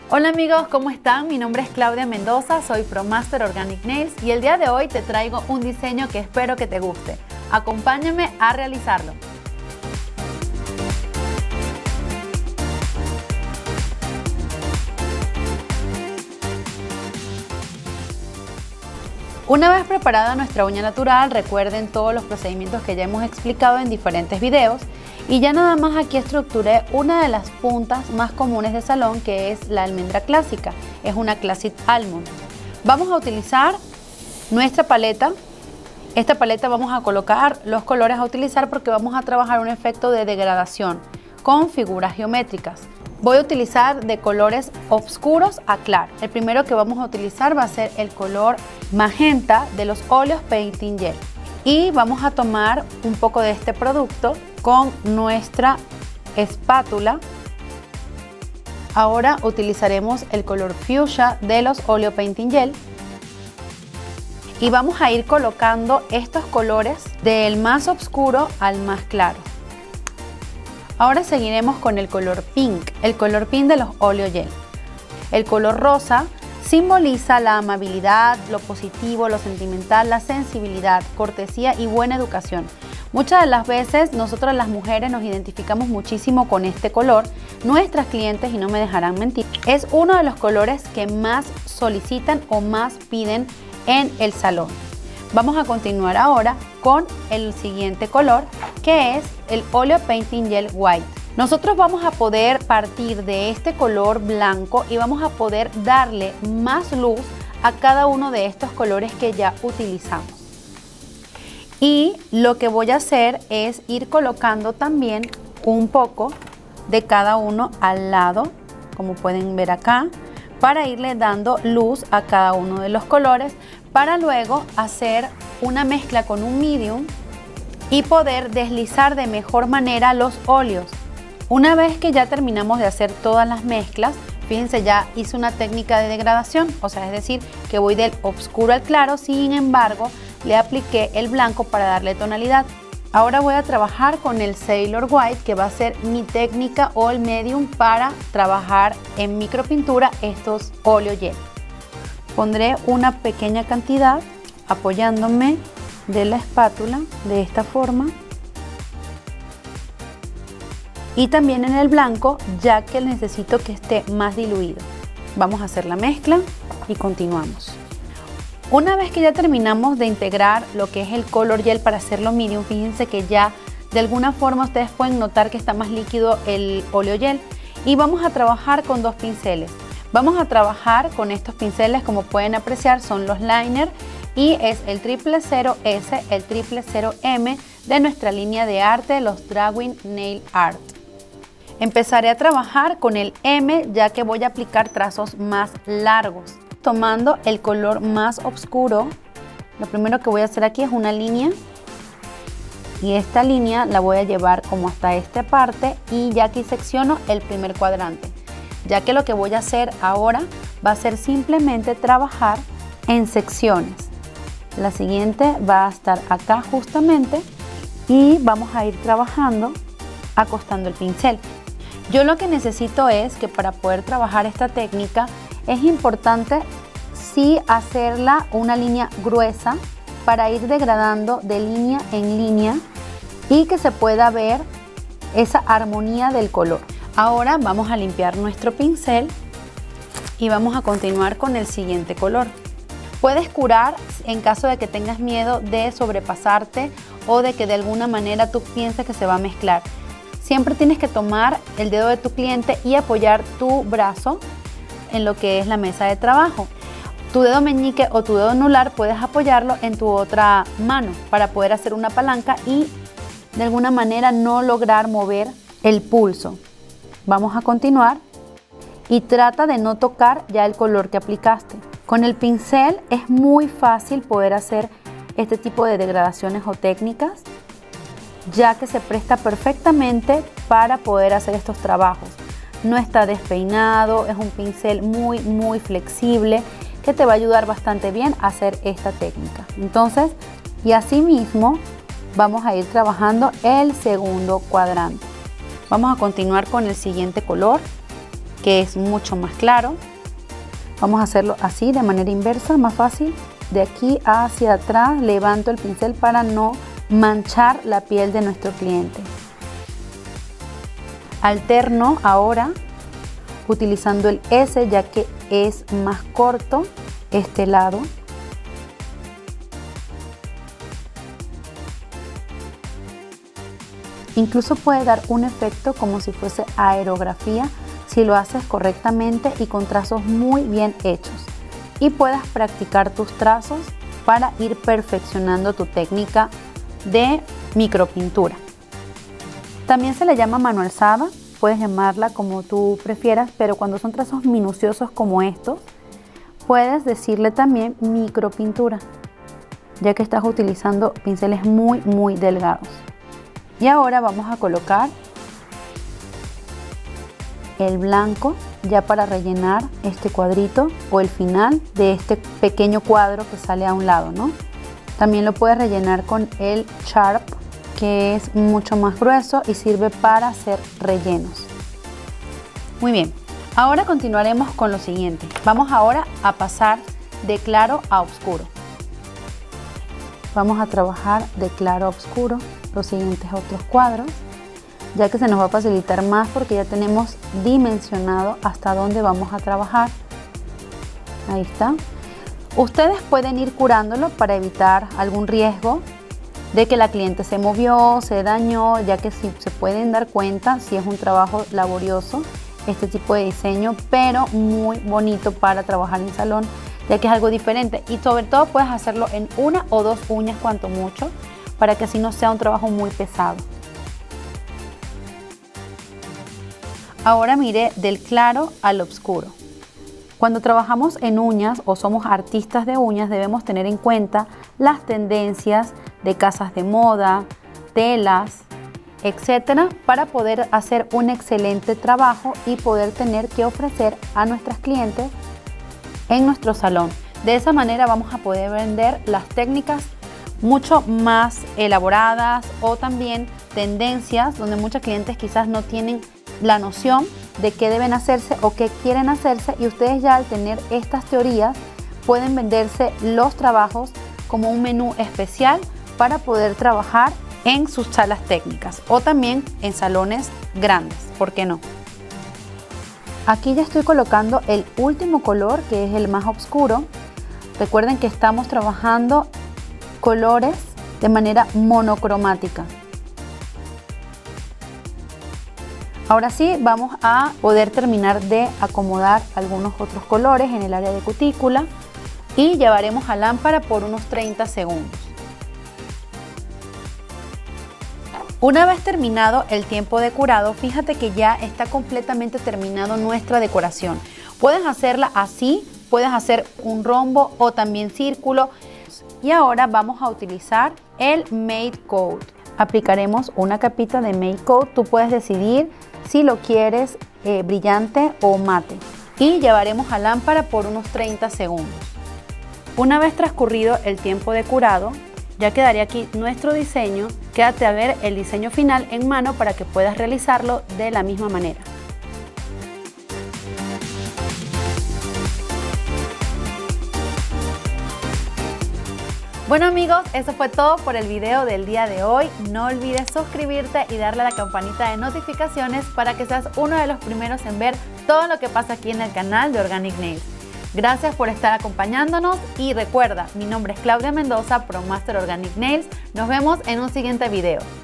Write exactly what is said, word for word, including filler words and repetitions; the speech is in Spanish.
Hola amigos, ¿cómo están? Mi nombre es Claudia Mendoza, soy ProMaster Organic Nails y el día de hoy te traigo un diseño que espero que te guste. Acompáñame a realizarlo. Una vez preparada nuestra uña natural, recuerden todos los procedimientos que ya hemos explicado en diferentes videos y ya nada más aquí estructuré una de las puntas más comunes de salón, que es la almendra clásica, es una Classic Almond. Vamos a utilizar nuestra paleta. Esta paleta vamos a colocar los colores a utilizar porque vamos a trabajar un efecto de degradación con figuras geométricas. Voy a utilizar de colores oscuros a claros. El primero que vamos a utilizar va a ser el color magenta de los óleos Painting Gel. Y vamos a tomar un poco de este producto con nuestra espátula. Ahora utilizaremos el color fuchsia de los óleos Painting Gel. Y vamos a ir colocando estos colores del más oscuro al más claro. Ahora seguiremos con el color pink, el color pink de los óleos gel. El color rosa simboliza la amabilidad, lo positivo, lo sentimental, la sensibilidad, cortesía y buena educación. Muchas de las veces nosotras las mujeres nos identificamos muchísimo con este color. Nuestras clientes, y no me dejarán mentir, es uno de los colores que más solicitan o más piden en el salón. Vamos a continuar ahora con el siguiente color, que es el óleo Painting Gel White. Nosotros vamos a poder partir de este color blanco y vamos a poder darle más luz a cada uno de estos colores que ya utilizamos. Y lo que voy a hacer es ir colocando también un poco de cada uno al lado, como pueden ver acá, para irle dando luz a cada uno de los colores, para luego hacer una mezcla con un medium y poder deslizar de mejor manera los óleos. Una vez que ya terminamos de hacer todas las mezclas, fíjense, ya hice una técnica de degradación, o sea, es decir, que voy del oscuro al claro, sin embargo, le apliqué el blanco para darle tonalidad. Ahora voy a trabajar con el Sailor White, que va a ser mi técnica o el medium para trabajar en micropintura estos óleos gel. Pondré una pequeña cantidad apoyándome de la espátula de esta forma y también en el blanco, ya que necesito que esté más diluido. Vamos a hacer la mezcla y continuamos. Una vez que ya terminamos de integrar lo que es el color gel para hacerlo medium, fíjense que ya de alguna forma ustedes pueden notar que está más líquido el óleo gel y vamos a trabajar con dos pinceles. Vamos a trabajar con estos pinceles, como pueden apreciar, son los liner y es el triple cero S, el triple cero M de nuestra línea de arte, los Drawing Nail Art. Empezaré a trabajar con el M, ya que voy a aplicar trazos más largos. Tomando el color más oscuro, lo primero que voy a hacer aquí es una línea y esta línea la voy a llevar como hasta esta parte y ya aquí secciono el primer cuadrante, ya que lo que voy a hacer ahora va a ser simplemente trabajar en secciones. La siguiente va a estar acá justamente y vamos a ir trabajando acostando el pincel. Yo lo que necesito es que para poder trabajar esta técnica es importante sí hacerla una línea gruesa para ir degradando de línea en línea y que se pueda ver esa armonía del color. Ahora vamos a limpiar nuestro pincel y vamos a continuar con el siguiente color. Puedes curar en caso de que tengas miedo de sobrepasarte o de que de alguna manera tú pienses que se va a mezclar. Siempre tienes que tomar el dedo de tu cliente y apoyar tu brazo en lo que es la mesa de trabajo. Tu dedo meñique o tu dedo anular puedes apoyarlo en tu otra mano para poder hacer una palanca y de alguna manera no lograr mover el pulso. Vamos a continuar y trata de no tocar ya el color que aplicaste. Con el pincel es muy fácil poder hacer este tipo de degradaciones o técnicas, ya que se presta perfectamente para poder hacer estos trabajos. No está despeinado, es un pincel muy muy flexible que te va a ayudar bastante bien a hacer esta técnica. Entonces, y así mismo vamos a ir trabajando el segundo cuadrante. Vamos a continuar con el siguiente color. que es mucho más claro. Vamos a hacerlo así, de manera inversa, más fácil. De aquí hacia atrás levanto el pincel para no manchar la piel de nuestro cliente. Alterno ahora utilizando el S, ya que es más corto este lado. Incluso puede dar un efecto como si fuese aerografía si lo haces correctamente y con trazos muy bien hechos. Y puedas practicar tus trazos para ir perfeccionando tu técnica de micropintura. También se le llama mano alzada, puedes llamarla como tú prefieras, pero cuando son trazos minuciosos como estos, puedes decirle también micropintura, ya que estás utilizando pinceles muy muy delgados. Y ahora vamos a colocar el blanco ya para rellenar este cuadrito o el final de este pequeño cuadro que sale a un lado, ¿no? También lo puedes rellenar con el Sharp, que es mucho más grueso y sirve para hacer rellenos. Muy bien, ahora continuaremos con lo siguiente. Vamos ahora a pasar de claro a oscuro. Vamos a trabajar de claro a oscuro los siguientes otros cuadros, ya que se nos va a facilitar más porque ya tenemos dimensionado hasta dónde vamos a trabajar. Ahí está. Ustedes pueden ir curándolo para evitar algún riesgo de que la cliente se movió, se dañó, ya que si se pueden dar cuenta, si es un trabajo laborioso este tipo de diseño, pero muy bonito para trabajar en salón, ya que es algo diferente y sobre todo puedes hacerlo en una o dos uñas cuanto mucho, para que así no sea un trabajo muy pesado. Ahora mire del claro al oscuro. Cuando trabajamos en uñas o somos artistas de uñas, debemos tener en cuenta las tendencias de casas de moda, telas, etcétera, para poder hacer un excelente trabajo y poder tener que ofrecer a nuestras clientes en nuestro salón. De esa manera vamos a poder vender las técnicas mucho más elaboradas o también tendencias donde muchos clientes quizás no tienen la noción de qué deben hacerse o qué quieren hacerse, y ustedes ya al tener estas teorías pueden venderse los trabajos como un menú especial para poder trabajar en sus salas técnicas o también en salones grandes, ¿por qué no? Aquí ya estoy colocando el último color, que es el más oscuro. Recuerden que estamos trabajando colores de manera monocromática. Ahora sí, vamos a poder terminar de acomodar algunos otros colores en el área de cutícula y llevaremos a lámpara por unos treinta segundos. Una vez terminado el tiempo de curado, fíjate que ya está completamente terminado nuestra decoración. Puedes hacerla así, puedes hacer un rombo o también círculo. Y ahora vamos a utilizar el Made Coat. Aplicaremos una capita de Made Coat. Tú puedes decidir si lo quieres eh, brillante o mate. Y llevaremos a lámpara por unos treinta segundos. Una vez transcurrido el tiempo de curado, ya quedaría aquí nuestro diseño. Quédate a ver el diseño final en mano para que puedas realizarlo de la misma manera. Bueno amigos, eso fue todo por el video del día de hoy. No olvides suscribirte y darle a la campanita de notificaciones para que seas uno de los primeros en ver todo lo que pasa aquí en el canal de Organic Nails. Gracias por estar acompañándonos y recuerda, mi nombre es Claudia Mendoza, ProMaster Organic Nails. Nos vemos en un siguiente video.